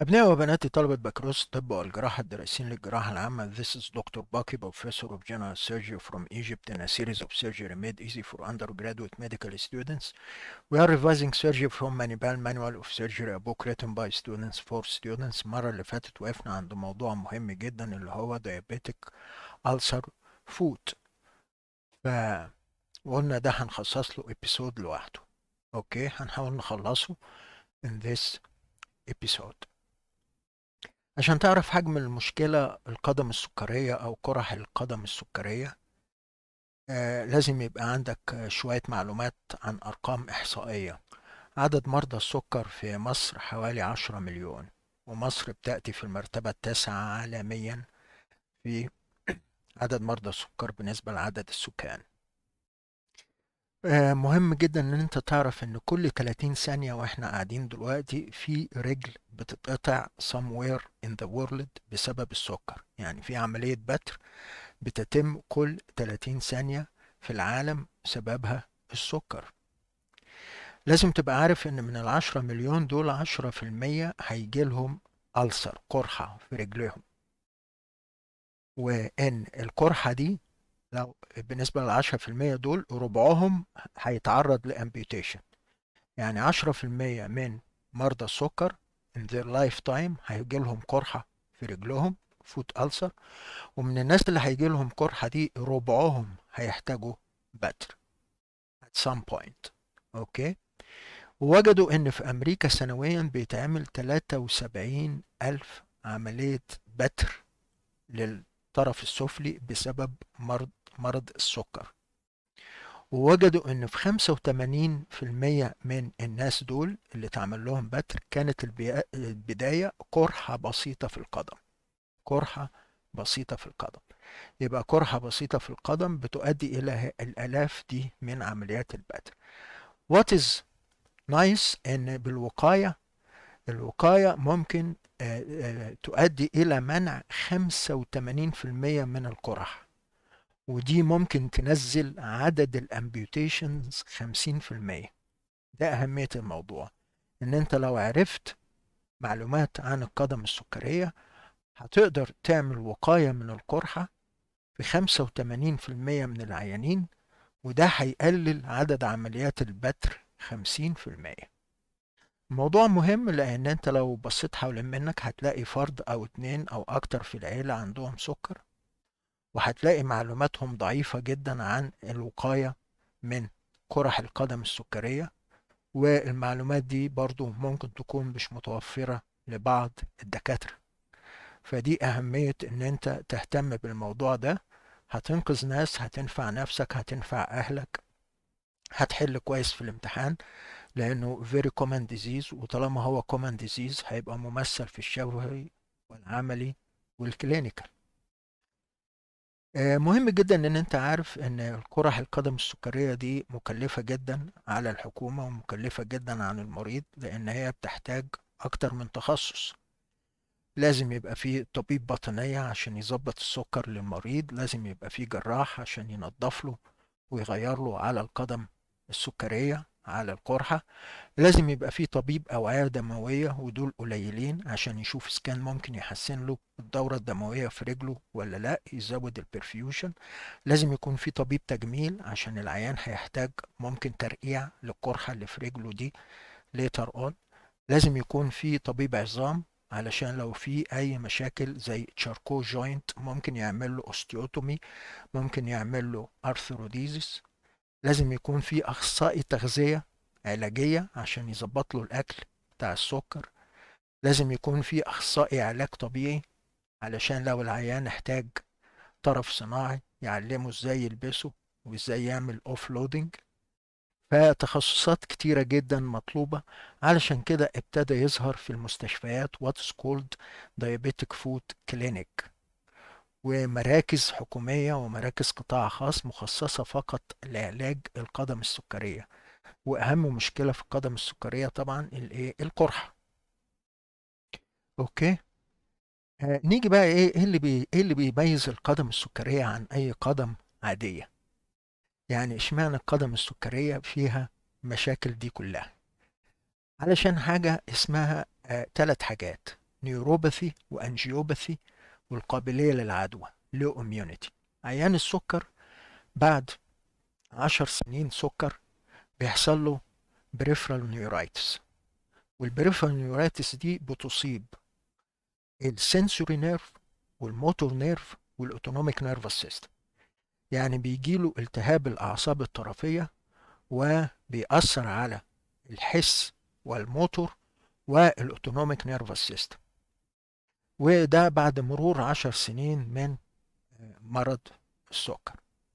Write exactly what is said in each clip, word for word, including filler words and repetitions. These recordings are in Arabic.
أبناء وبنات طلبة بكالوريوس الطب والجراحة الدارسين للجراحة العامة. This is doctor Baki, professor of general surgery from Egypt, in a series of surgery made easy for undergraduate medical students. We are revising surgery from Manibal Manual of Surgery, a book written by students for students. المرة اللي فاتت وقفنا عند موضوع مهم جدا اللي هو diabetic ulcer foot، فقلنا ده هنخصص له episode لوحده. اوكي، هنحاول نخلصه in this episode. عشان تعرف حجم المشكلة القدم السكرية أو قرح القدم السكرية، آه لازم يبقى عندك آه، شوية معلومات عن أرقام إحصائية. عدد مرضى السكر في مصر حوالي عشرة مليون، ومصر بتأتي في المرتبة التاسعة عالميا في عدد مرضى السكر بالنسبة لعدد السكان. آه مهم جدا ان انت تعرف ان كل ثلاثين ثانية واحنا قاعدين دلوقتي في رجل بتتقطع somewhere in the world بسبب السكر. يعني في عملية بتر بتتم كل ثلاثين ثانية في العالم سببها السكر. لازم تبقى عارف ان من العشرة مليون دول عشرة في المية هيجيلهم ألسر، قرحة في رجلهم، وان القرحة دي لو بالنسبة للعشرة في المية دول ربعهم هيتعرض لأمبيوتيشن. يعني عشرة في المية من مرضى السكر in their lifetime هيجيلهم قرحة في رجلهم فوت ألسر، ومن الناس اللي هيجيلهم قرحة دي ربعهم هيحتاجوا بتر at some point. اوكي، ووجدوا ان في امريكا سنويا بيتعمل ثلاثة وسبعين الف عملية بتر للطرف السفلي بسبب مرض مرض السكر. ووجدوا ان في خمسة وثمانين في المية من الناس دول اللي اتعمل لهم بتر كانت البي- البداية قرحة بسيطة في القدم. قرحة بسيطة في القدم. يبقى قرحة بسيطة في القدم بتؤدي إلى الآلاف دي من عمليات البتر. What is nice إن بالوقاية، الوقاية ممكن آه، آه، تؤدي إلى منع خمسة وثمانين في المية من القرح، ودي ممكن تنزل عدد الامبيوتيشنز خمسين في المية. ده أهمية الموضوع، إن أنت لو عرفت معلومات عن القدم السكرية هتقدر تعمل وقاية من القرحة في خمسة وثمانين في المية من العيانين، وده هيقلل عدد عمليات البتر خمسين في المية. الموضوع مهم لأن أنت لو بصيت حول منك هتلاقي فرد أو اتنين أو أكتر في العيلة عندهم سكر، وهتلاقي معلوماتهم ضعيفة جدا عن الوقاية من قرح القدم السكرية، والمعلومات دي برضو ممكن تكون مش متوفرة لبعض الدكاترة. فدي أهمية إن أنت تهتم بالموضوع ده. هتنقذ ناس، هتنفع نفسك، هتنفع أهلك، هتحل كويس في الامتحان، لأنه very common disease، وطالما هو common disease هيبقى ممثل في الشفوي والعملي والكلينيكال. آه، مهم جدا ان انت عارف ان القرح القدم السكرية دي مكلفة جدا على الحكومة ومكلفة جدا عن المريض، لان هي بتحتاج اكتر من تخصص. لازم يبقى فيه طبيب باطنية عشان يظبط السكر للمريض، لازم يبقى فيه جراح عشان ينظف له ويغير له على القدم السكرية على القرحة، لازم يبقى فيه طبيب أوعية دموية، ودول قليلين، عشان يشوف إذا كان ممكن يحسن له الدورة الدموية في رجله ولا لا، يزود البرفيوشن. لازم يكون في طبيب تجميل عشان العيان هيحتاج ممكن ترقيع للقرحة اللي في رجله دي later on. لازم يكون في طبيب عظام علشان لو في أي مشاكل زي تشاركو جوينت ممكن يعمل له اوستيوتومي، ممكن يعمل له ارثروديزيس. لازم يكون في أخصائي تغذية علاجية عشان يظبط له الأكل بتاع السكر. لازم يكون في أخصائي علاج طبيعي علشان لو العيان احتاج طرف صناعي يعلمه ازاي يلبسه وازاي يعمل اوف لودنج. فتخصصات كتيرة جدا مطلوبة، علشان كده ابتدى يظهر في المستشفيات what's called diabetic foot clinic، ومراكز حكومية ومراكز قطاع خاص مخصصة فقط لعلاج القدم السكرية. واهم مشكله في القدم السكريه طبعا الايه القرحه. اوكي، آه نيجي بقى ايه إيه اللي بي ايه اللي بيميز القدم السكريه عن اي قدم عاديه. يعني اشمعنى القدم السكريه فيها مشاكل دي كلها؟ علشان حاجه اسمها آه ثلاث حاجات. نيوروباثي وانجيوباثي والقابلية للعدوى لو immunity. عيان السكر بعد عشر سنين سكر بيحصل له بريفرال نيورايتس، والبريفرال نيورايتس دي بتصيب السنسوري نيرف والموتور نيرف والاوتونوميك نيرفس سيستم. يعني بيجيله التهاب الاعصاب الطرفيه وبيأثر على الحس والموتور والاوتونوميك نيرفس سيستم، وده بعد مرور عشر سنين من مرض السكر.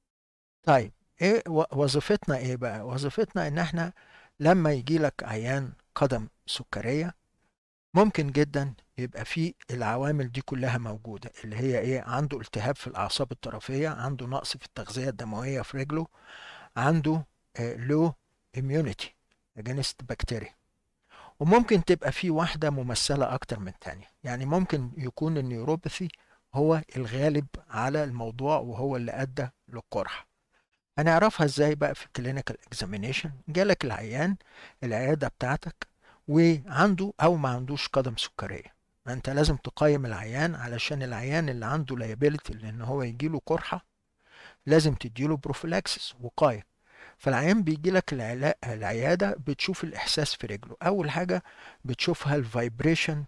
طيب ايه وظيفتنا؟ ايه بقى وظيفتنا؟ ان احنا لما يجي لك عيان قدم سكرية ممكن جدا يبقى فيه العوامل دي كلها موجودة، اللي هي ايه؟ عنده التهاب في الاعصاب الطرفية، عنده نقص في التغذية الدموية في رجله، عنده لو immunity against bacteria. وممكن تبقى في واحدة ممثلة أكتر من تانية، يعني ممكن يكون النيوروباثي هو الغالب على الموضوع وهو اللي أدى للقرحة. هنعرفها ازاي بقى في الكلينيكال اكزامينيشن؟ جالك العيان العيادة بتاعتك وعنده أو ما عندوش قدم سكرية، ما أنت لازم تقيم العيان، علشان العيان اللي عنده liability لأن هو يجيله قرحة لازم تديله بروفيلاكسس وقاية. فالعيان بيجي لك العيادة بتشوف الإحساس في رجله. أول حاجة بتشوفها الفايبريشن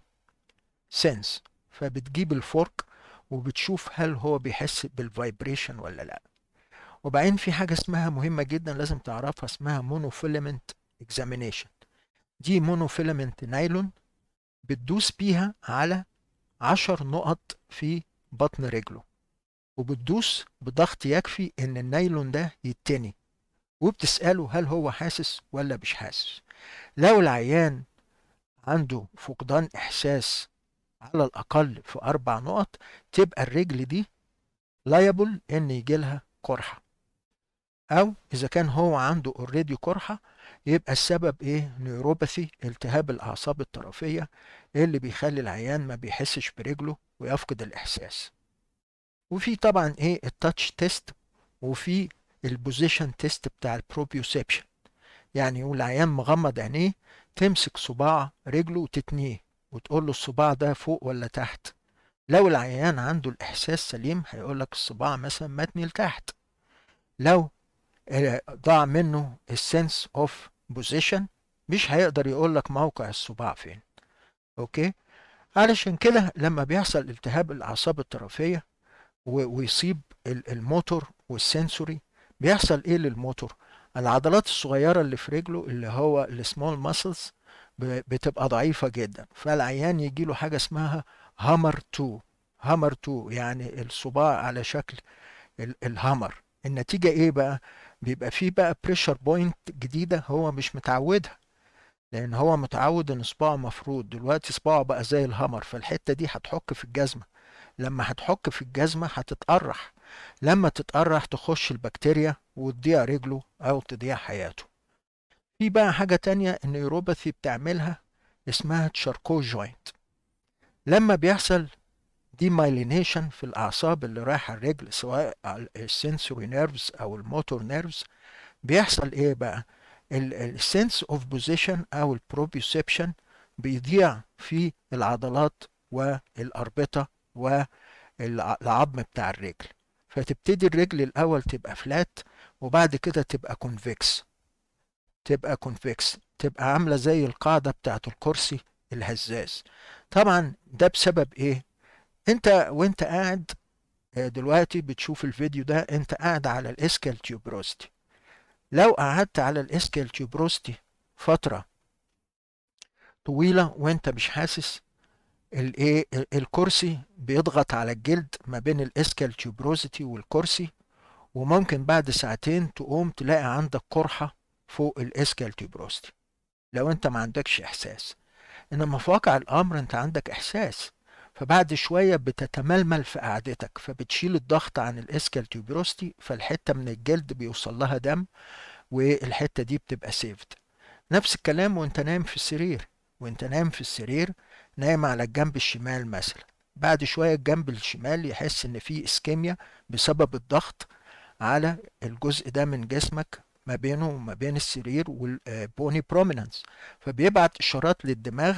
سنس، فبتجيب الفورك وبتشوف هل هو بيحس بالفايبريشن ولا لا. وبعدين في حاجة اسمها مهمة جدا لازم تعرفها، اسمها مونوفيلامنت اكزامينيشن. دي مونوفيلامنت نايلون بتدوس بيها على عشر نقط في بطن رجله، وبتدوس بضغط يكفي ان النايلون ده يتني، وبتسأله هل هو حاسس ولا مش حاسس. لو العيان عنده فقدان إحساس على الأقل في أربع نقط تبقى الرجل دي لايبل إن يجيلها قرحة، أو إذا كان هو عنده اوريدي قرحة يبقى السبب إيه؟ نيوروباثي، التهاب الأعصاب الطرفية اللي بيخلي العيان ما بيحسش برجله ويفقد الإحساس. وفي طبعا إيه؟ التاتش تيست، وفي البوزيشن تيست بتاع البروبيوسيبشن. يعني يقول العيان مغمض عينيه تمسك صباع رجله وتتنيه وتقول له الصباع ده فوق ولا تحت. لو العيان عنده الإحساس سليم هيقول لك الصباع مثلا متني لتحت. لو ضاع منه السنس اوف بوزيشن مش هيقدر يقول لك موقع الصباع فين. اوكي؟ علشان كده لما بيحصل التهاب الأعصاب الطرفية ويصيب الموتور والسنسوري، بيحصل ايه للموتور؟ العضلات الصغيرة اللي في رجله اللي هو السمول ماسلز بتبقى ضعيفة جدا، فالعيان يجيله حاجة اسمها هامر تو. هامر تو يعني الصباع على شكل الهامر. النتيجة ايه بقى؟ بيبقى فيه بقى بريشر بوينت جديدة هو مش متعودها، لان هو متعود ان صباعه مفروض، دلوقتي صباعه بقى زي الهامر، فالحتة دي هتحك في الجزمة. لما هتحك في الجزمة هتتقرح، لما تتقرح تخش البكتيريا وتضيع رجله او تضيع حياته. في بقى حاجة تانية النيوروباثي بتعملها اسمها تشاركو جوينت. لما بيحصل دي مايلينيشن في الأعصاب اللي رايحة الرجل، سواء السنسوري نيرفز أو الموتور نيرفز، بيحصل إيه بقى؟ السنس اوف بوزيشن أو البروبيوسيبشن بيضيع في العضلات والأربطة والعظم بتاع الرجل، فتبتدي الرجل الأول تبقى فلات وبعد كده تبقى كونفكس. تبقى كونفكس تبقى عاملة زي القاعدة بتاعت الكرسي الهزاز. طبعا ده بسبب ايه؟ انت وانت قاعد دلوقتي بتشوف الفيديو ده، انت قاعد على الاسكال تيوبروستي. لو قعدت على الاسكال تيوبروستي فترة طويلة وانت مش حاسس، الايه الكرسي بيضغط على الجلد ما بين الاسكال تيوبروستي والكرسي، وممكن بعد ساعتين تقوم تلاقي عندك قرحة فوق الاسكال تيوبروستي لو انت ما عندكش احساس. انما في واقع الامر انت عندك احساس، فبعد شوية بتتململ في قعدتك فبتشيل الضغط عن الاسكال تيوبروستي، فالحتة من الجلد بيوصل لها دم والحتة دي بتبقى سيفد. نفس الكلام وانت نايم في السرير. وانت نايم في السرير نايم على الجنب الشمال مثلا، بعد شوية الجنب الشمال يحس ان في اسكيميا بسبب الضغط على الجزء ده من جسمك ما بينه وما بين السرير والبوني برومينانس، فبيبعت اشارات للدماغ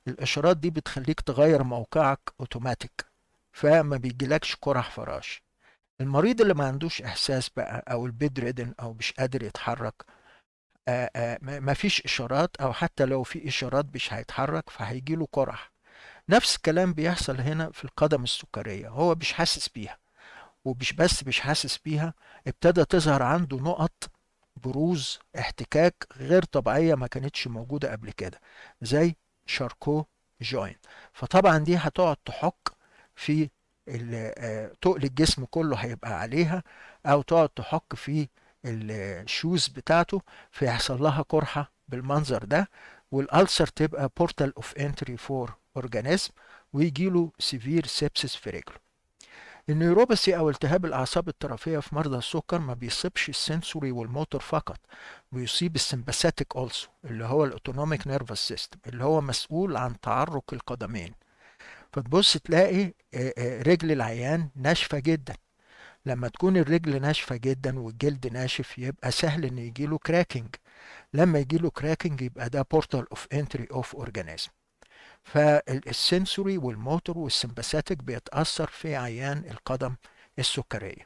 الاشارات دي بتخليك تغير موقعك اوتوماتيك، فما بيجيلكش قرح فراش. المريض اللي ما عندوش احساس بقى، او البيد ريدن، او مش قادر يتحرك، آآ آآ ما فيش اشارات، او حتى لو في اشارات مش هيتحرك، فهيجيله قرح. نفس الكلام بيحصل هنا في القدم السكرية، هو مش حاسس بيها، ومش بس مش حاسس بيها، ابتدى تظهر عنده نقط بروز احتكاك غير طبيعية ما كانتش موجودة قبل كده، زي شاركو جوينت. فطبعا دي هتقعد تحك في ال- آه، تقل الجسم كله هيبقى عليها، او تقعد تحك في الشوز بتاعته، فيحصل لها قرحة بالمنظر ده، والألسر تبقى بورتال اوف انتري فور اورجانيزم، ويجيله سيفير سيبسيس في رجله. النيوروباثي او التهاب الاعصاب الطرفيه في مرضى السكر ما بيصيبش السنسوري والموتور فقط، بيصيب السمباثيك اولسو، اللي هو الاوتونوميك نيرفس سيستم، اللي هو مسؤول عن تحرك القدمين. فتبص تلاقي آه، آه، رجل العيان ناشفه جدا. لما تكون الرجل ناشفه جدا والجلد ناشف، يبقى سهل ان يجيله كراكنج. لما يجيله كراكنج يبقى ده بورتال اوف انتري اوف اورجانيزم. فالسنسوري والموتور والسمباثيك بيتأثر في عيان القدم السكرية.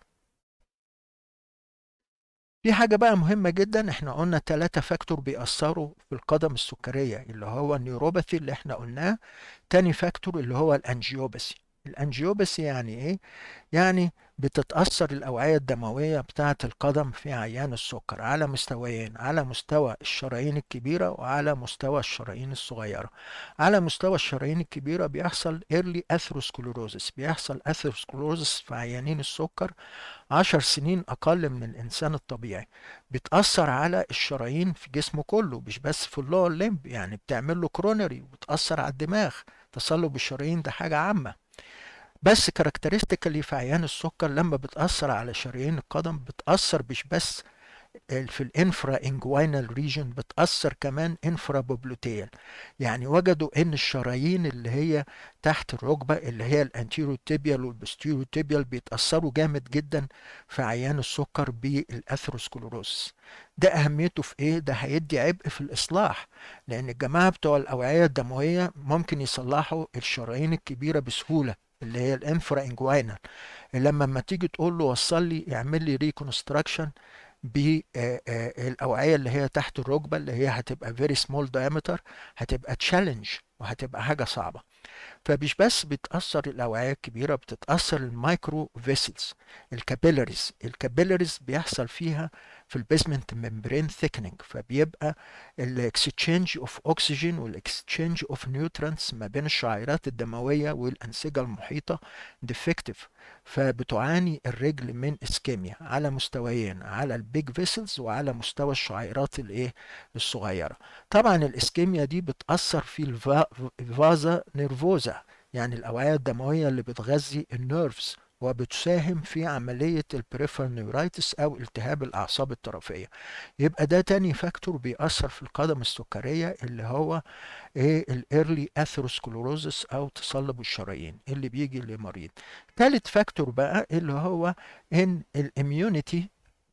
في حاجة بقى مهمة جدا، احنا قلنا ثلاثة فاكتور بيأثروا في القدم السكرية، اللي هو النيوروباثي اللي احنا قلناه. تاني فاكتور اللي هو الانجيوباثي. الانجيوباثي يعني ايه؟ يعني بتتأثر الأوعية الدموية بتاعة القدم في عيان السكر على مستويين، على مستوى الشرايين الكبيرة وعلى مستوى الشرايين الصغيرة. على مستوى الشرايين الكبيرة بيحصل early atherosclerosis، بيحصل atherosclerosis في عيانين السكر عشر سنين أقل من الإنسان الطبيعي. بتأثر على الشرايين في جسمه كله، مش بس في اللور ليمب، يعني بتعمل له كرونري وبتأثر على الدماغ. تصلب الشرايين ده حاجة عامة. بس كاركترستيكالي في عيان السكر لما بتأثر على شرايين القدم، بتأثر مش بس في الانفرا انجوينال ريجن، بتأثر كمان انفرا بوبلوتيال. يعني وجدوا ان الشرايين اللي هي تحت الركبة، اللي هي الانتيرو تيبيال والبستيرو تيبيال، بيتأثروا جامد جدا في عيان السكر بالاثروسكلوروسس. ده اهميته في ايه؟ ده هيدي عبء في الاصلاح، لان الجماعة بتوع الاوعية الدموية ممكن يصلحوا الشرايين الكبيرة بسهولة، اللي هي الانفرا انجوينال. لما لما تيجي تقول له وصل لي، اعمل لي ريكونستراكشن بالاوعيه اللي هي تحت الركبه، اللي هي هتبقى فيري سمول diameter، هتبقى تشالنج وهتبقى حاجه صعبه. فمش بس بتأثر الأوعية الكبيرة، بتتأثر المايكرو فيسلز، الكابيلاريز. الكابيلاريز بيحصل فيها في البيزمنت ممبرين ثيكنينج، فبيبقى الاكسشينج اوف اوكسجين والاكسشينج اوف نيوترانس ما بين الشعيرات الدموية والأنسجة المحيطة ديفكتيف. فبتعاني الرجل من اسكيميا على مستويين، على البيج فيسلز وعلى مستوى الشعيرات الايه الصغيرة. طبعا الاسكيميا دي بتأثر في الفازا نيرفوزا، يعني الأوعية الدموية اللي بتغذي النيرفز، وبتساهم في عملية البريفرال نيورايتس أو التهاب الأعصاب الطرفية. يبقى ده تاني فاكتور بيأثر في القدم السكرية، اللي هو ايه؟ الايرلي اثيروسكلوروزس أو تصلب الشرايين اللي بيجي لمريض. تالت فاكتور بقى اللي هو ان الاميونيتي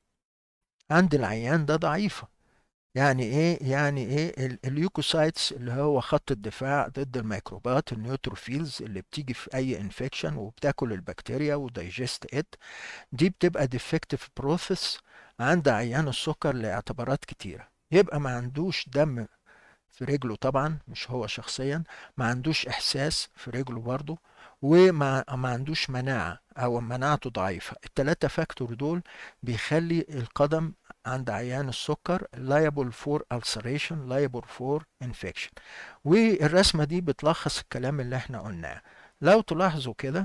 عند العيان ده ضعيفة. يعني ايه؟ يعني ايه ال- اليوكوسايتس، اللي هو خط الدفاع ضد الميكروبات، النيوتروفيلز اللي بتيجي في اي انفكشن وبتاكل البكتيريا ودايجست ات، دي بتبقى ديفكتيف بروسيس عند عيان السكر لاعتبارات كتيرة. يبقى ما عندوش دم في رجله طبعا، مش هو شخصيا، ما عندوش احساس في رجله برضه، وما ما عندوش مناعة او مناعته ضعيفة. التلاتة فاكتور دول بيخلي القدم عند عيان السكر liable for ulceration liable for infection. والرسمة دي بتلخص الكلام اللي احنا قلناه. لو تلاحظوا كده،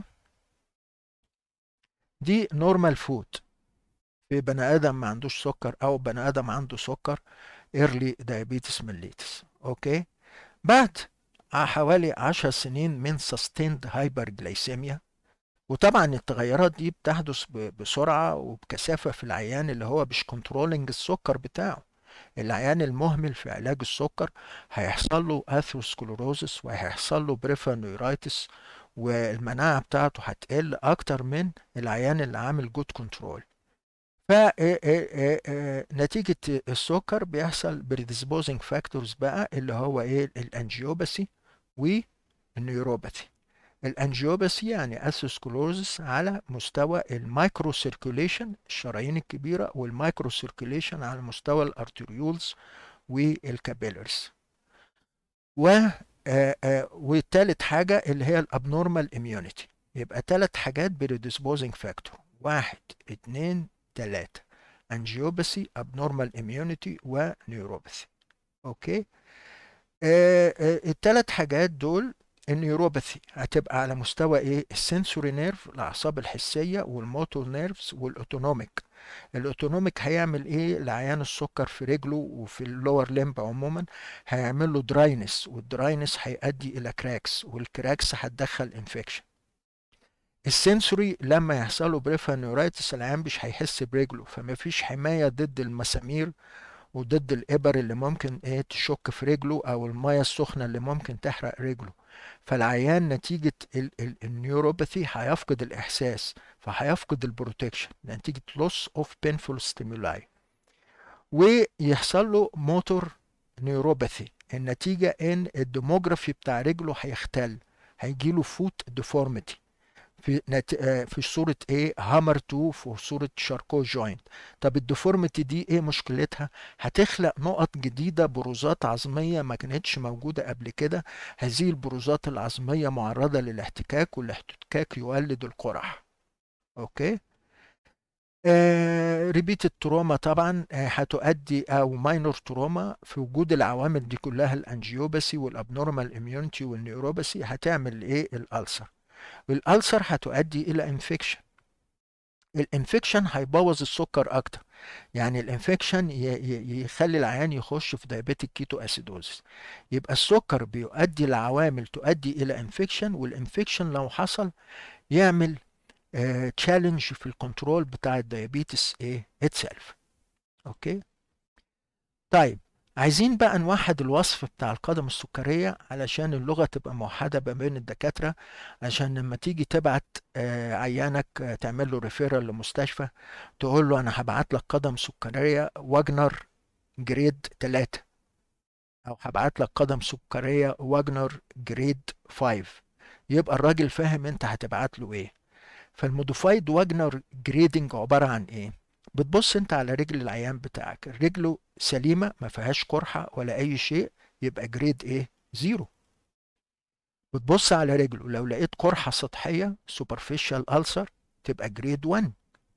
دي نورمال فود في بني ادم ما عندوش سكر، او بني ادم عنده سكر early diabetes mellitus. اوكي. بعد حوالي عشر سنين من sustained hyperglycemia، وطبعا التغيرات دي بتحدث ب- بسرعة وبكثافة في العيان اللي هو مش كنترولنج السكر بتاعه. العيان المهمل في علاج السكر هيحصل له اثيروسكلوروزس، وهيحصل له بريفانيورايتس، والمناعة بتاعته هتقل أكتر من العيان اللي عامل جود كنترول. فنتيجة السكر بيحصل predisposing factors بقى، اللي هو ايه؟ الانجيوباسي والنيوروباثي. الانجيوباثي يعني اثيروسكلوزس على مستوى المايكرو سيركوليشن، الشرايين الكبيره، والمايكرو سيركوليشن على مستوى الارتريولز والكابيلرز. و آه، آه، والتالت حاجه اللي هي الابنورمال اميونيتي. يبقى تلات حاجات بريديسبوزنج فاكتور: واحد اتنين تلاته: انجيوباثي، ابنورمال اميونيتي، ونيوروباثي. اوكي. آه آه التلات حاجات دول، النيوروباثي هتبقى على مستوى ايه؟ السنسوري نيرف، الاعصاب الحسيه، والموتور نيرفز، والاوتونوميك. الاوتونوميك هيعمل ايه لعيان السكر في رجله وفي اللور ليمب عموما؟ هيعمل له دراينس، والدراينس هيؤدي الى كراكس، والكراكس هتدخل انفكشن. السنسوري لما يحصل له بريفرال نيورايتس، العيان مش هيحس برجله، فما فيش حمايه ضد المسامير وضد الإبر اللي ممكن ايه تشك في رجله، او المية السخنة اللي ممكن تحرق رجله. فالعيان نتيجة ال ال النيوروباثي هيفقد الإحساس، فهيفقد البروتكشن نتيجة loss of painful stimuli. ويحصل له موتور نيوروباثي، النتيجة ان الديموجرافي بتاع رجله هيختل، هيجيله فوت ديفورميتي في نت... آه، في صورة ايه؟ هامر اتنين، في صورة شاركو جوينت. طب الديفورميتي دي ايه مشكلتها؟ هتخلق نقط جديدة، بروزات عظمية ما كانتش موجودة قبل كده. هذه البروزات العظمية معرضة للاحتكاك، والاحتكاك يولد القرح. اوكي. آه ريبيت التروما طبعا آه هتؤدي، او ماينور تروما، في وجود العوامل دي كلها، الانجيوباثي والابنورمال اميونيتي والنيوروباثي، هتعمل ايه؟ الالسر. والالسر هتؤدي الى انفكشن. الانفكشن هيبوظ السكر اكتر، يعني الانفكشن يخلي العيان يخش في دايابيتيك كيتو اسيدوزس. يبقى السكر بيؤدي لعوامل تؤدي الى انفكشن، والانفكشن لو حصل يعمل تشالنج في الكنترول بتاع الدايابيتس ايه اتسلف. اوكي. طيب، عايزين بقى نوحد الوصف بتاع القدم السكرية علشان اللغة تبقى موحدة ما بين الدكاترة، عشان لما تيجي تبعت آه، عيانك آه، تعمل له ريفيرال لمستشفى، تقول له أنا هبعت لك قدم سكرية واجنر جريد تلاتة، أو هبعت لك قدم سكرية واجنر جريد خمسة، يبقى الراجل فاهم أنت هتبعت له إيه. فالموديفايد واجنر جريدنج عبارة عن ايه؟ بتبص انت على رجل العيان بتاعك، رجله سليمة ما فيهاش قرحة ولا اي شيء، يبقى جريد ايه؟ زيرو. بتبص على رجله، لو لقيت قرحة سطحية superficial ulcer، تبقى جريد واحد.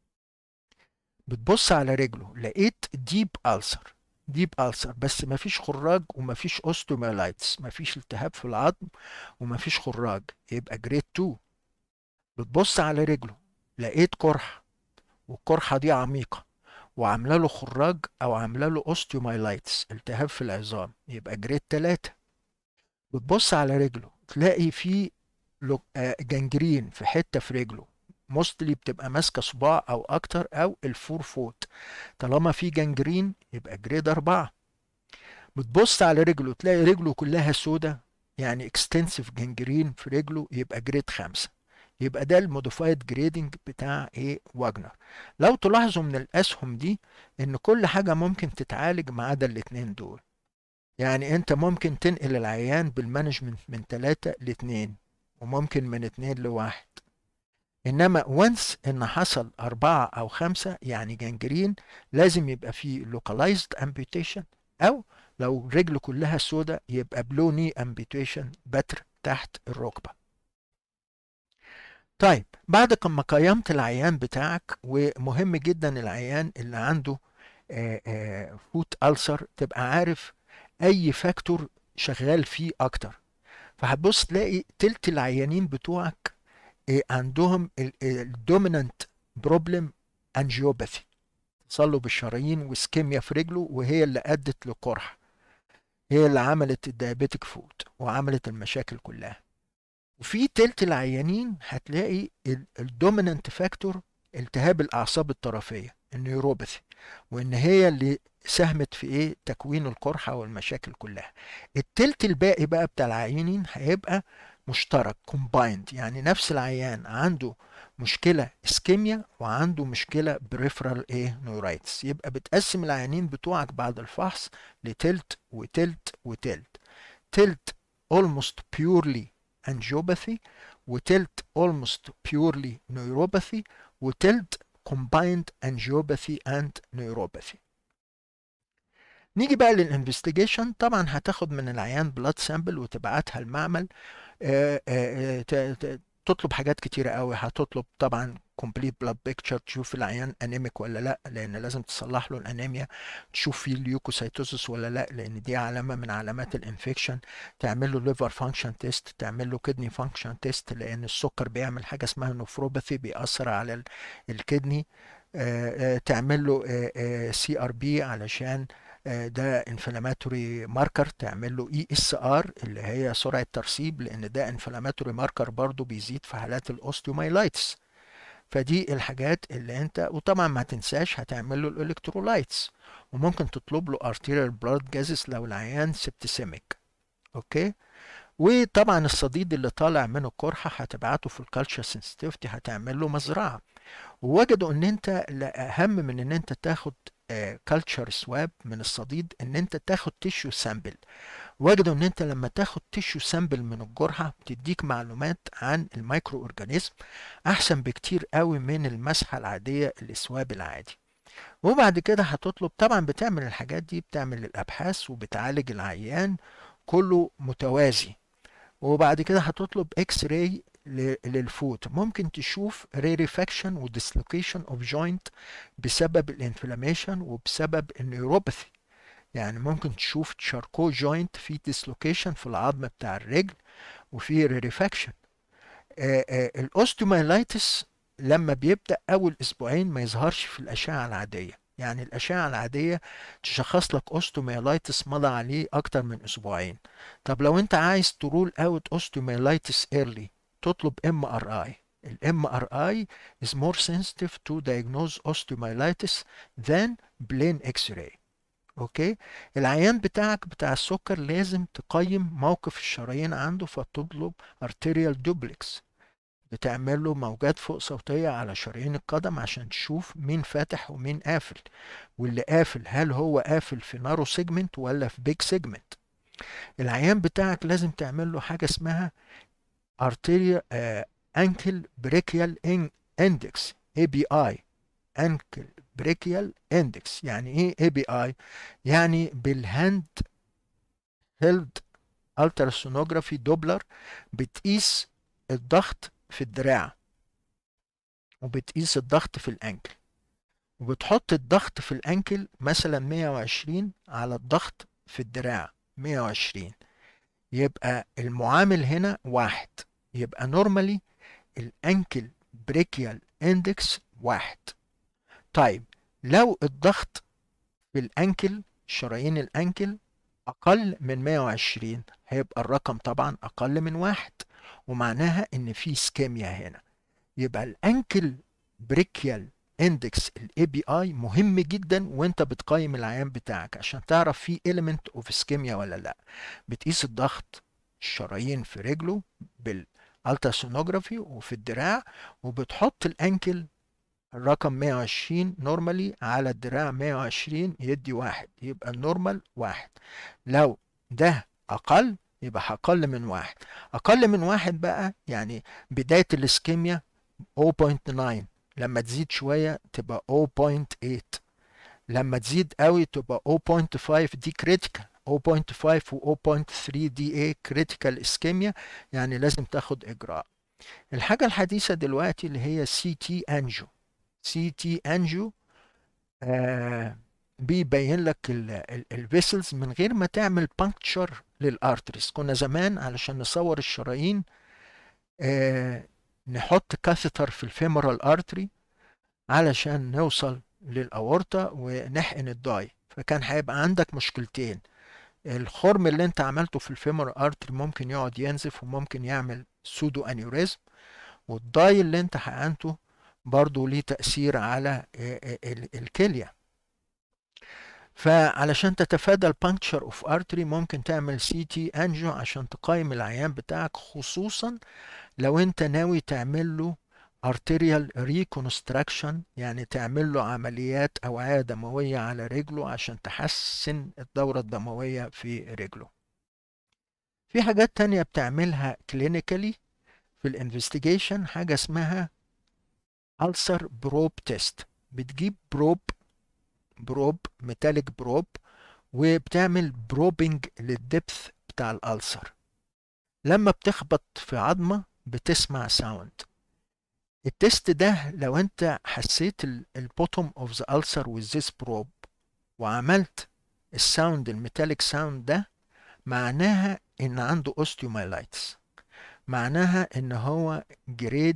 بتبص على رجله لقيت ديب ulcer، ديب ulcer بس ما فيش خراج وما فيش اوستوميلايتس، ما فيش التهاب في العظم وما فيش خراج، يبقى جريد اتنين. بتبص على رجله لقيت قرحة، والقرحة دي عميقة وعامله له خراج او عامله له اوستيومايلايتس، التهاب في العظام، يبقى جريد تلاتة. بتبص على رجله تلاقي فيه لو- آه، جنجرين في حتة في رجله، موستلي بتبقى ماسكة صباع او اكتر، او الفور فوت. طالما في جنجرين يبقى جريد اربعة. بتبص على رجله تلاقي رجله كلها سودة، يعني اكستنسيف جنجرين في رجله، يبقى جريد خمسة. يبقى ده الموديفايد جريدنج بتاع ايه؟ واجنر. لو تلاحظوا من الاسهم دي ان كل حاجة ممكن تتعالج ما عدا الاتنين دول. يعني انت ممكن تنقل العيان بالمانجمنت من تلاتة لاتنين، وممكن من اتنين لواحد. انما وانس ان حصل اربعة او خمسة يعني جنجرين، لازم يبقى فيه localized amputation، او لو رجل كلها سودة يبقى بلو ني amputation، بتر تحت الركبة. طيب، بعد ما قيمت العيان بتاعك، ومهم جدا العيان اللي عنده فوت ألسر تبقى عارف اي فاكتور شغال فيه اكتر. فهتبص تلاقي تلت العيانين بتوعك إيه عندهم الدومينانت بروبلم انجيوباثي، تصلب بالشرايين واسكيميا في رجله، وهي اللي ادت لقرح، هي اللي عملت الديابيتك فوت وعملت المشاكل كلها. وفي تلت العيانين هتلاقي الدومينانت فاكتور التهاب الاعصاب الطرفيه، النيوروباثي، وان هي اللي ساهمت في ايه؟ تكوين القرحه والمشاكل كلها. التلت الباقي بقى بتاع العيانين هيبقى مشترك كومبايند، يعني نفس العيان عنده مشكله اسكيميا وعنده مشكله بريفرال ايه؟ نورايتس. يبقى بتقسم العيانين بتوعك بعد الفحص لتلت وتلت وتلت. تلت almost purely angiopathy، وتلت almost purely neuropathy، وتلت combined angiopathy and neuropathy. نيجي بقى للانفستيجيشن. طبعا هتاخد من العيان بلاد سامبل وتبعتها المعمل. آه، آه، ت- ت- تطلب حاجات كتيرة قوي. هتطلب طبعا complete blood picture، تشوف العيان انيميك ولا لا، لان لازم تصلح له الانيميا. تشوف فيه اليوكوسايتوسس ولا لا، لان دي علامة من علامات الانفكشن. تعمل له liver function test، تعمل له kidney function test، لان السكر بيعمل حاجة اسمها نفروباثي، بيأثر على ال- الكدني. آه، آه، تعمل له سي ار بي علشان آه، ده انفلاماتوري ماركر. تعمل له اي اس ار اللي هي سرعه ترسيب، لان ده انفلاماتوري ماركر برضو بيزيد في حالات الاوستيومايلايتس. فدي الحاجات اللي انت. وطبعا ما تنساش هتعمل له الالكترولايتس، وممكن تطلب له ارتيريال بلاد جازس لو العيان سبتسيميك. اوكي. وطبعا الصديد اللي طالع من القرحه هتبعته في الكالتشر سنسيتيفيتي، هتعمل له مزرعه. ووجدوا ان انت لا اهم من ان انت تاخد كالتشر سواب من الصديد، ان انت تاخد تيشو سامبل. وجدوا ان انت لما تاخد تيشو سامبل من الجرحة بتديك معلومات عن الميكرو اورجانيزم احسن بكتير قوي من المسحة العادية السواب العادي. وبعد كده هتطلب، طبعا بتعمل الحاجات دي، بتعمل الابحاث وبتعالج العيان كله متوازي. وبعد كده هتطلب اكس راي للفوت. ممكن تشوف ريريفاكشن وديسلوكيشن اوف جوينت بسبب الانفلاميشن وبسبب النيوروباثي. يعني ممكن تشوف تشاركو جوينت في ديسلوكيشن في العظم بتاع الرجل وفي ريريفاكشن. الاوستيومايلايتس لما بيبدأ اول اسبوعين ما يظهرش في الاشعة العادية. يعني الاشعة العادية تشخص لك اوستيومايلايتس مضى عليه اكتر من اسبوعين. طب لو انت عايز ترول اوت اوستيومايلايتس ايرلي، تطلب ام ار اي. الام ار اي is more sensitive to diagnose osteomyelitis than plain x-ray. اوكي. العيان بتاعك بتاع السكر لازم تقيم موقف الشرايين عنده، فتطلب arterial duplex. بتعمل له موجات فوق صوتية على شرايين القدم عشان تشوف مين فاتح ومين قافل، واللي قافل هل هو قافل في نارو سيجمنت ولا في بيج سيجمنت. العيان بتاعك لازم تعمل له حاجة اسمها arterial ankle brachial index اي بي اي. ankle brachial index يعني ايه اي بي اي؟ يعني بالهاند هيلد التراسونوجرافي دوبلر. بتقيس الضغط في الدراع، وبتقيس الضغط في الانكل، وبتحط الضغط في الانكل مثلا مية وعشرين على الضغط في الدراع مية وعشرين. يبقى المعامل هنا واحد. يبقى نورمالي الانكل بريكيال اندكس واحد. طيب لو الضغط في الانكل، شرايين الانكل، اقل من مية وعشرين، هيبقى الرقم طبعا اقل من واحد، ومعناها ان في سكيميا هنا. يبقى الانكل بريكيال اندكس الاي بي اي مهم جدا وانت بتقيم العيان بتاعك عشان تعرف في element اوف اسكيميا ولا لا. بتقيس الضغط الشرايين في رجله بالالتراسونوجرافي وفي الدراع، وبتحط الانكل الرقم مية وعشرين نورمالي على الدراع مية وعشرين يدي واحد. يبقى النورمال واحد. لو ده اقل يبقى اقل من واحد. اقل من واحد بقى يعني بداية الاسكيميا صفر فاصلة تسعة. لما تزيد شوية تبقى صفر فاصلة تمانية. لما تزيد قوي تبقى صفر فاصلة خمسة دي كريتيكال. صفر فاصلة خمسة و صفر فاصلة تلاتة دي ايه كريتيكال اسكيميا، يعني لازم تاخد اجراء. الحاجة الحديثة دلوقتي اللي هي سي تي انجو. سي تي انجو آه بيبين لك الفيسلز من غير ما تعمل بانكتشر للارتريز. كنا زمان علشان نصور الشرايين آه نحط كاثيتر في الفيمورال ارتري علشان نوصل للاورطة ونحقن الداي، فكان هيبقى عندك مشكلتين. الخرم اللي انت عملته في الفيمورال ارتري ممكن يقعد ينزف وممكن يعمل سودو انيوريزم، والداي اللي انت حقنته برضو ليه تأثير على الكلية. فعلشان تتفادى البانكتشر اوف ارتري ممكن تعمل سي تي انجو عشان تقيم العيان بتاعك، خصوصا لو انت ناوي تعمل له arterial reconstruction، يعني تعمل له عمليات اوعية دموية على رجله عشان تحسن الدورة الدموية في رجله. في حاجات تانية بتعملها كلينيكالي في الانفستيجيشن، حاجة اسمها ألسر بروب تيست. بتجيب بروب بروب ميتاليك بروب، وبتعمل بروبنج للدبث بتاع الألسر. لما بتخبط في عظمة بتسمع ساوند. التست ده لو انت حسيت البوتوم اوف ذا ألسر with this probe وعملت الساوند الميتاليك ساوند ده، معناها ان عنده اوستيومايلايتس، معناها ان هو جريد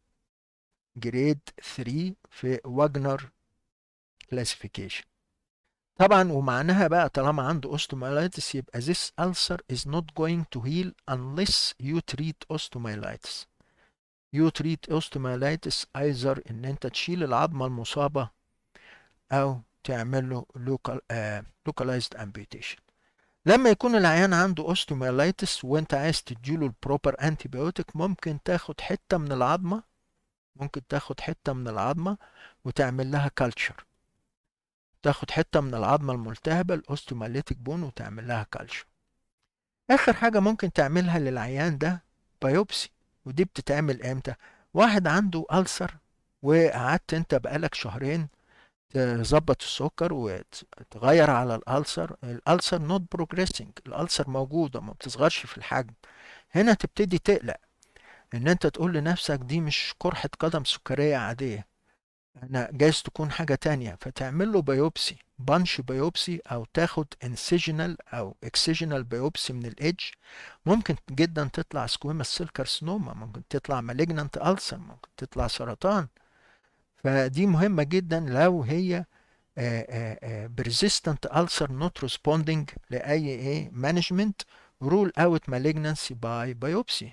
جريد ثري في واجنر كلاسيفيكيشن. طبعا ومعناها بقى طالما عنده osteomyelitis يبقى this ulcer is not going to heal unless you treat osteomyelitis. you treat osteomyelitis either ان انت تشيل العظمة المصابة او تعمل له local, uh, localized amputation. لما يكون العيان عنده osteomyelitis وانت عايز تديله البروبر antibiotic، ممكن تاخد حتة من العظمة ممكن تاخد حتة من العظمة وتعمل لها كالتشر. تاخد حتة من العظمة الملتهبة الاوستيومايليتيك بون وتعمل لها كالتشر. اخر حاجة ممكن تعملها للعيان ده بايوبسي. ودي بتتعمل امتى؟ واحد عنده ألسر وقعدت انت بقالك شهرين تظبط السكر وتغير على الألسر، الألسر نوت بروجريسنج، الألسر موجودة ما بتصغرش في الحجم. هنا تبتدي تقلق ان انت تقول لنفسك دي مش قرحة قدم سكرية عادية، انا جايز تكون حاجة تانية، فتعمل له بايوبسي، بانش بايوبسي، او تاخد انسيجنال او اكسيجنال بايوبسي من الايدج. ممكن جدا تطلع سكويمس سيل كارسينوما، ممكن تطلع مالجنانت ألسر، ممكن تطلع سرطان. فدي مهمة جدا لو هي persistent ulcer not responding لأي ايه management. rule out malignancy by biopsy.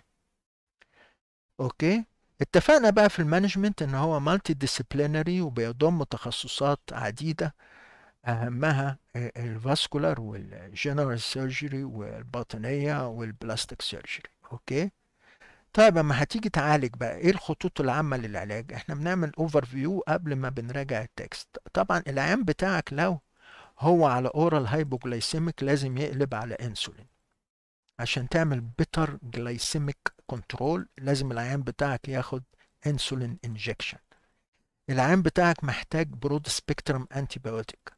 اوكي. اتفقنا بقى في المانجمنت ان هو مالتي ديسيبلينري وبيضم تخصصات عديدة، اهمها الفاسكولار والجنرال سيرجري والباطنية والبلاستيك سيرجري. اوكي. طيب اما هتيجي تعالج بقى ايه الخطوط العامة للعلاج؟ احنا بنعمل اوفر فيو قبل ما بنراجع التكست. طبعا العيان بتاعك لو هو على اورال هايبوجلايسيميك لازم يقلب على انسولين. عشان تعمل بيتر جلايسيميك كنترول لازم العيان بتاعك ياخد انسولين انجكشن. العيان بتاعك محتاج برود سبيكترم انتيبيوتيك،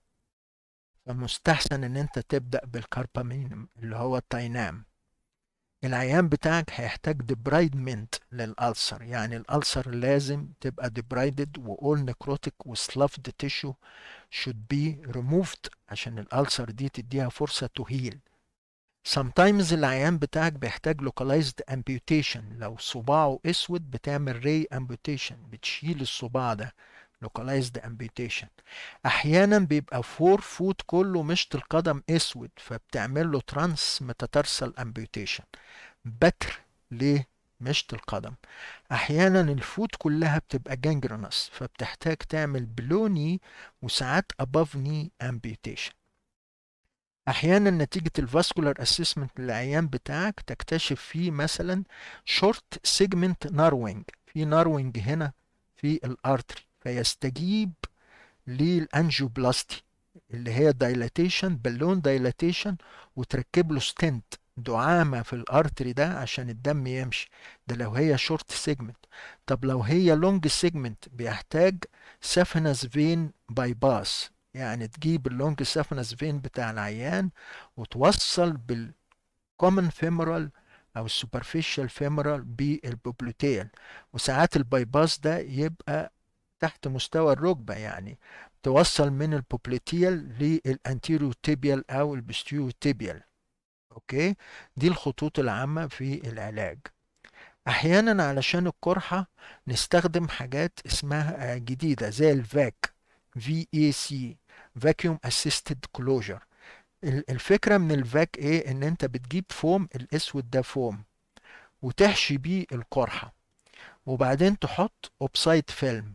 فمستحسن ان انت تبدأ بالكاربامين اللي هو التاينام. العيان بتاعك هيحتاج ديبرايدمنت للألسر، يعني الألسر لازم تبقى ديبرايدد وأول نكروتيك وسلافد تيشو should be removed عشان الألسر دي تديها فرصة تهيل. sometimes العيان بتاعك بيحتاج localized amputation، لو صباعه اسود بتعمل ray amputation، بتشيل الصباع ده localized amputation. احيانا بيبقى فور فوت كله مشط القدم اسود فبتعمل له ترانس ميتاتارسال amputation، بتر ليه مشط القدم. احيانا الفوت كلها بتبقى جانجرونس فبتحتاج تعمل بلوني وساعات above knee amputation. احيانا نتيجة الفاسكولار اسسمنت للعيان بتاعك تكتشف فيه مثلا شورت سيجمنت ناروينج، في ناروينج هنا في الارتري، فيستجيب للانجيوبلاستي اللي هي دايلاتيشن، بالون دايلاتيشن، وتركب له ستنت دعامة في الارتري ده عشان الدم يمشي. ده لو هي شورت سيجمنت. طب لو هي لونج سيجمنت بيحتاج سافينس فين باي باس، يعني تجيب اللونج سافينس فين بتاع العيان وتوصل بالكومن فيمورال او السوبرفيشال فيمورال بالبوبلوتيل، وساعات الباي باس ده يبقى تحت مستوى الركبة، يعني توصل من البوبليتيال للانتيريو تيبيال او البستيو تيبيال. اوكي. دي الخطوط العامة في العلاج. احيانا علشان القرحة نستخدم حاجات اسمها جديدة زي الفاك، في اي سي، فاكيوم اسيستد كلوجر. الفكرة من الفاك ايه؟ ان انت بتجيب فوم، الاسود ده فوم، وتحشي بيه القرحة، وبعدين تحط اوبسايد فيلم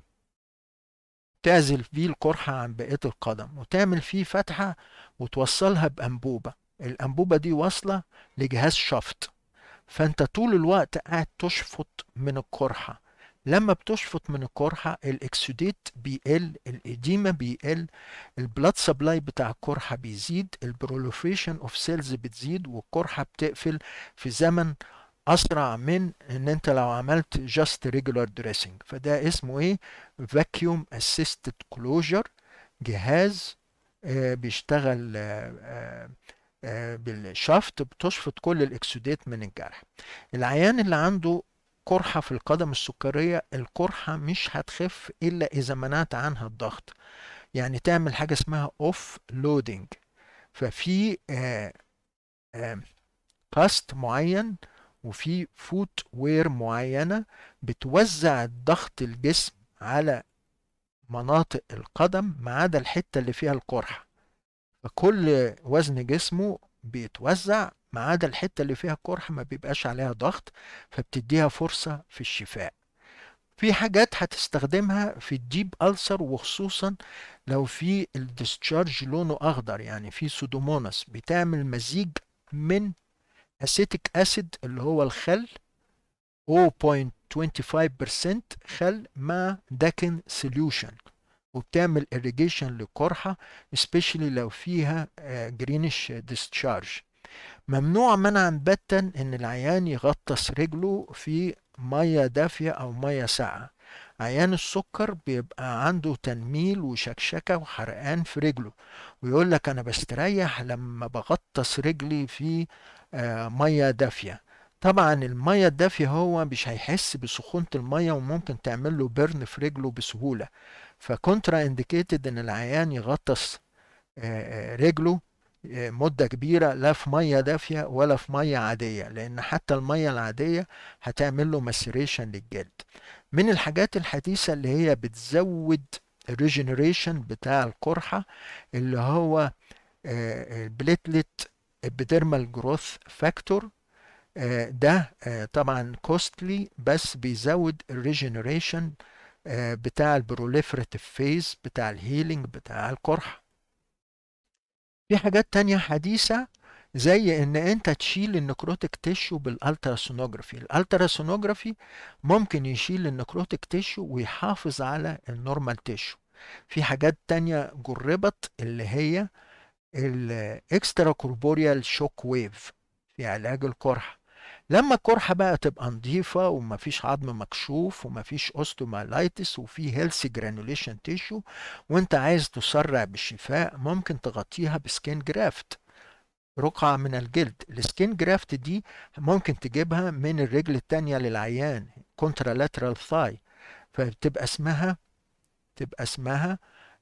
تعزل فيه القرحة عن بقية القدم، وتعمل فيه فتحة وتوصلها بأنبوبة. الأنبوبة دي واصلة لجهاز شفط، فأنت طول الوقت قاعد تشفط من القرحة لما بتشفط من القرحة الاكسوديت بيقل، الإديمة بيقل، البلاد سبلاي بتاع القرحة بيزيد، البروليفريشن اوف سيلز بتزيد، والقرحة بتقفل في زمن اسرع من ان انت لو عملت جاست ريجولار دريسنج. فده اسمه ايه؟ فاكيوم اسيستد كلوجر، جهاز آه، بيشتغل آه، آه، آه، بالشفط، بتشفط كل الاكسودات من الجرح. العيان اللي عنده قرحة في القدم السكرية، القرحة مش هتخف إلا إذا منعت عنها الضغط، يعني تعمل حاجة اسمها اوف لودنج. ففي آه، آه، كاست معين وفي فوت وير معينة بتوزع ضغط الجسم على مناطق القدم ما عدا الحتة اللي فيها القرحة، فكل وزن جسمه بيتوزع ما عدا الحتة اللي فيها القرحة ما بيبقاش عليها ضغط، فبتديها فرصة في الشفاء. في حاجات هتستخدمها في الديب ألسر، وخصوصا لو في الديسشارج لونه أخضر، يعني في سودوموناس، بتعمل مزيج من اسيتيك اسيد اللي هو الخل صفر فاصلة خمسة وعشرين بالمية خل مع داكن سوليوشن، وبتعمل irrigation للقرحة especially لو فيها جرينش discharge. ممنوع منعا باتا ان العيان يغطس رجله في مية دافية او مية ساقعة. عيان السكر بيبقى عنده تنميل وشكشكة وحرقان في رجله، ويقول لك انا بستريح لما بغطس رجلي في آه، مية دافية. طبعا المية الدافية هو مش هيحس بسخونة المية، وممكن تعمل له بيرن في رجله بسهولة. فكونترا انديكيتد ان العيان يغطس آه، آه، رجله آه، مدة كبيرة، لا في مية دافية ولا في مية عادية، لأن حتى المية العادية هتعمل له مسيريشن للجلد. من الحاجات الحديثة اللي هي بتزود الريجنريشن بتاع القرحة، اللي هو البليتلت ابيديرمال جروث فاكتور. ده آه، طبعا كوستلي، بس بيزود الريجنريشن بتاع البروليفراتيف فيز بتاع الهيلينج بتاع القرحة. في حاجات تانية حديثة زي ان انت تشيل النكروتيك تيشو بالالتراسونوجرافي. الالتراسونوجرافي ممكن يشيل النكروتيك تيشو ويحافظ على النورمال تيشو. في حاجات تانية جربت اللي هي الاكسترا كوربوريال شوك ويف في علاج القرحة. لما القرحة بقى تبقى نظيفة ومفيش عظم مكشوف ومفيش اوستومالايتس وفي هيلثي جرانوليشن تيشو، وانت عايز تسرع بالشفاء، ممكن تغطيها بسكين جرافت، رقعة من الجلد. السكين جرافت دي ممكن تجيبها من الرجل التانية للعيان، كونترالاترال ثاي، فبتبقى اسمها تبقى اسمها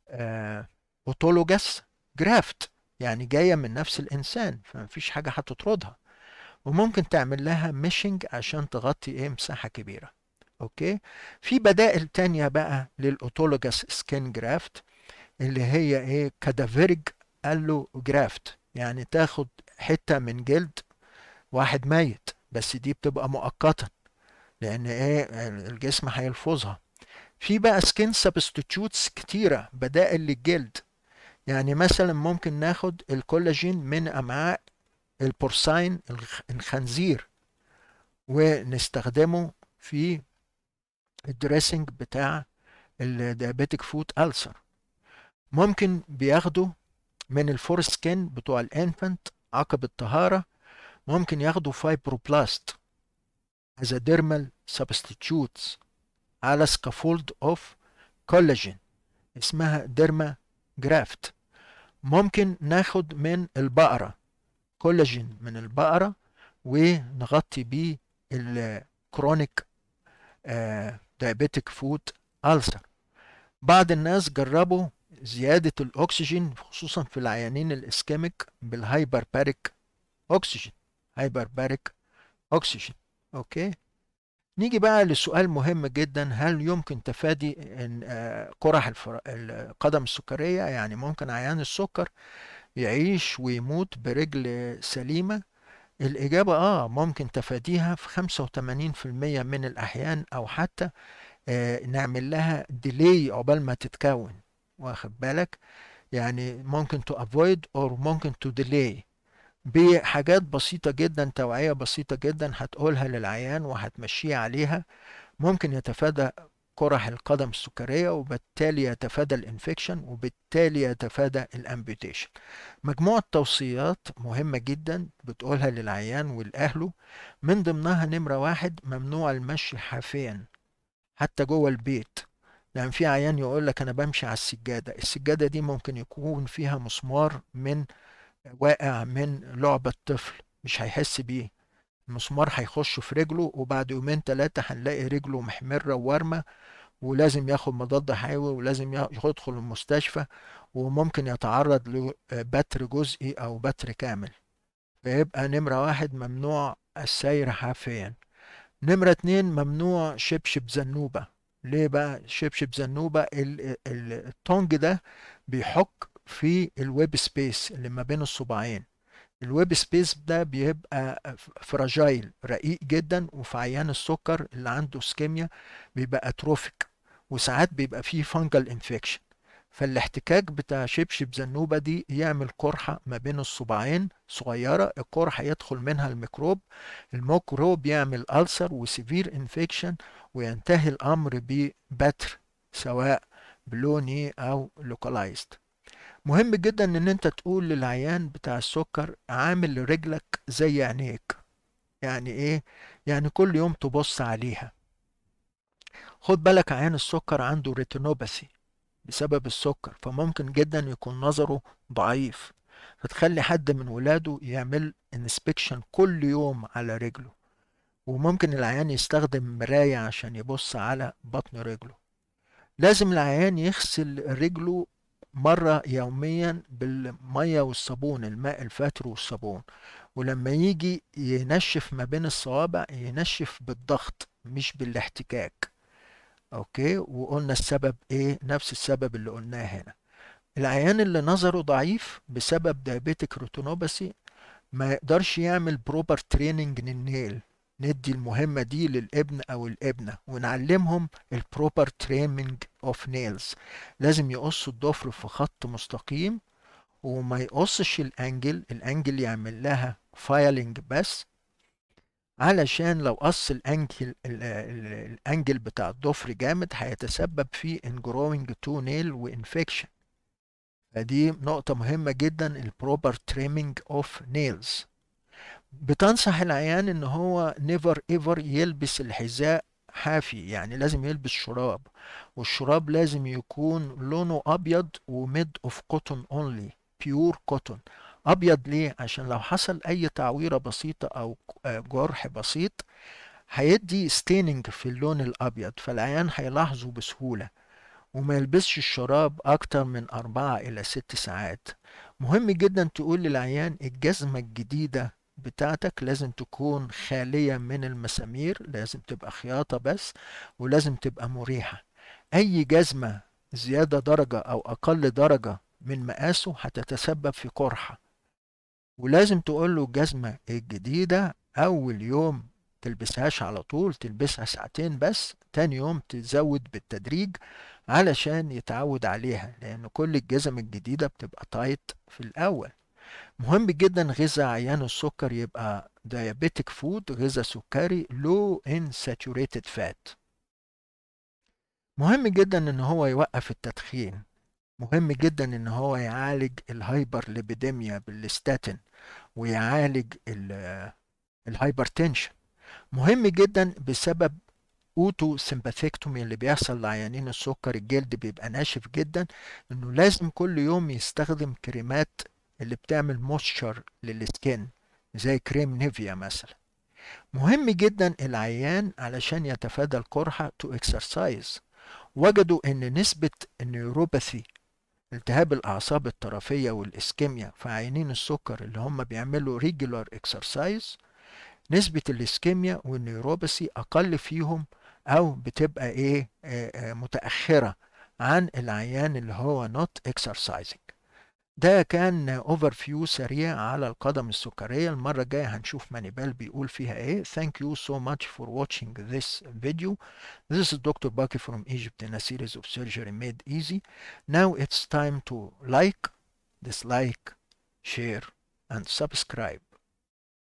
اوتولوجاس جرافت، يعني جاية من نفس الإنسان، فمفيش حاجة هتطردها. وممكن تعمل لها ميشنج عشان تغطي ايه مساحة كبيرة. اوكي. في بدائل تانية بقى للأوتولوجاس سكين جرافت، اللي هي ايه؟ كادافيريك الو جرافت، يعني تاخد حتة من جلد واحد ميت، بس دي بتبقى مؤقتا لان ايه الجسم هيلفظها. في بقى سكين سبستيتيوتس كتيرة، بدائل للجلد. يعني مثلا ممكن ناخد الكولاجين من امعاء البورساين، الخنزير، ونستخدمه في الدريسنج بتاع الديابيتك فوت ألسر. ممكن بياخدوا من الفور سكين بتوع الانفنت عقب الطهارة، ممكن ياخدوا فايبروبلاست as a dermal substitutes على scaffold of collagen اسمها ديرما جرافت. ممكن ناخد من البقرة كولاجين من البقرة ونغطي بيه الكرونيك دايابيتك فوت ألسر. بعض الناس جربوا زيادة الأكسجين خصوصا في العيانين الإسكيميك بالهايبر باريك أكسجين، هايبر باريك أكسجين. أوكي. نيجي بقى لسؤال مهم جدا: هل يمكن تفادي إن آه، قرح الفر... القدم السكرية؟ يعني ممكن عيان السكر يعيش ويموت برجل سليمة؟ الإجابة آه، ممكن تفاديها في خمسة وثمانين بالمية من الأحيان، أو حتى آه، نعمل لها ديلي عقبال ما تتكون، واخد بالك؟ يعني ممكن to avoid or ممكن to delay. بحاجات بسيطة جدا، توعية بسيطة جدا هتقولها للعيان وهتمشيه عليها. ممكن يتفادى قرح القدم السكرية، وبالتالي يتفادى الانفكشن، وبالتالي يتفادى الامبيوتيشن. مجموعة توصيات مهمة جدا بتقولها للعيان والأهله، من ضمنها نمرة واحد: ممنوع المشي حافيا حتى جوه البيت. لأن في عيان يقول لك أنا بمشي على السجادة، السجادة دي ممكن يكون فيها مسمار من واقع من لعبة طفل، مش هيحس بيه. المسمار هيخش في رجله، وبعد يومين ثلاثة هنلاقي رجله محمرة وورمة، ولازم ياخد مضاد حيوي، ولازم يا- يدخل المستشفى، وممكن يتعرض لبتر جزئي أو بتر كامل. فيبقى نمرة واحد: ممنوع السير حافيا. نمرة اتنين: ممنوع شبشب زنوبة. ليه بقى شبشب زنوبة؟ ال- ال- التونج ده بيحك في الويب سبيس اللي ما بين الصباعين. الويب سبيس ده بيبقى فراجايل، رقيق جدا، وفي عيان السكر اللي عنده اسكيميا بيبقى اتروفيك، وساعات بيبقى فيه فانجل انفكشن. فالاحتكاك بتاع شبشب زنوبة دي يعمل قرحة ما بين الصباعين صغيرة، القرحة يدخل منها الميكروب، الميكروب يعمل ألسر وسيفير انفكشن، وينتهي الأمر ببتر، سواء بلوني أو لوكالايزد. مهم جدا ان انت تقول للعيان بتاع السكر: عامل رجلك زي عينيك. يعني ايه؟ يعني كل يوم تبص عليها. خد بالك عيان السكر عنده ريتينوباثي بسبب السكر، فممكن جدا يكون نظره ضعيف، فتخلي حد من ولاده يعمل انسبكشن كل يوم على رجله. وممكن العيان يستخدم مراية عشان يبص على بطن رجله. لازم العيان يغسل رجله مرة يوميا بالمية والصابون، الماء الفاتر والصابون. ولما يجي ينشف ما بين الصوابع ينشف بالضغط مش بالاحتكاك. اوكي، وقلنا السبب ايه؟ نفس السبب اللي قلناه هنا. العيان اللي نظره ضعيف بسبب دايابيتك روتينوباثي ما يقدرش يعمل بروبر تريننج للنيل. ندي المهمة دي للابن او الابنة ونعلمهم البروبر تريننج اوف نيلز. لازم يقصوا الضفر في خط مستقيم، وما يقصش الانجل، الانجل يعمل لها فايلنج بس، علشان لو قص الانجل ال- ال- الانجل بتاع الضفر جامد هيتسبب في انجروينج تو نيل وانفكشن. فدي نقطة مهمة جدا، البروبر تريمينج اوف نيلز. بتنصح العيان ان هو نيفر ايفر يلبس الحذاء حافي، يعني لازم يلبس شراب، والشراب لازم يكون لونه ابيض وميد اوف كوتون اونلي، بيور كوتون. ابيض ليه؟ عشان لو حصل اي تعويرة بسيطة او آه، جرح بسيط هيدي ستيننج في اللون الابيض، فالعيان هيلاحظه بسهولة. وما يلبسش الشراب أكتر من أربعة إلى ست ساعات. مهم جدا تقول للعيان: الجزمة الجديدة بتاعتك لازم تكون خالية من المسامير، لازم تبقى خياطة بس، ولازم تبقى مريحة. أي جزمة زيادة درجة أو أقل درجة من مقاسه هتتسبب في قرحة. ولازم تقول له الجزمة الجديدة أول يوم تلبسهاش على طول، تلبسها ساعتين بس، تاني يوم تزود بالتدريج علشان يتعود عليها، لأن كل الجزم الجديدة بتبقى تايت في الأول. مهم جدا غذاء عيان السكر يبقى diabetic food، غذاء سكري low in saturated fat. مهم جدا ان هو يوقف التدخين. مهم جدا ان هو يعالج الهايبر ليبيديميا بالستاتين، ويعالج الهايبرتنشن. مهم جدا بسبب اوتو سمباثيكتومي اللي بيحصل لعيانين السكر، الجلد بيبقى ناشف جدا، انه لازم كل يوم يستخدم كريمات اللي بتعمل مويستشر للسكين، زي كريم نيفيا مثلا. مهم جدا العيان علشان يتفادى القرحة تو اكسرسايز. وجدوا ان نسبة النيوروباثي، التهاب الاعصاب الطرفية والاسكيميا في عيانين السكر اللي هم بيعملوا ريجولار اكسرسايز، نسبة الاسكيميا والنيوروباثي أقل فيهم، أو بتبقى إيه آه، آه، متأخرة عن العيان اللي هو not exercising. ده كان اوفر فيو سريع على القدم السكرية. المرة الجاية هنشوف مانيبال بيقول فيها ايه. Thank you so much for watching this video. This is doctor Baki from Egypt in a series of surgery made easy. Now it's time to like, dislike, share. and subscribe.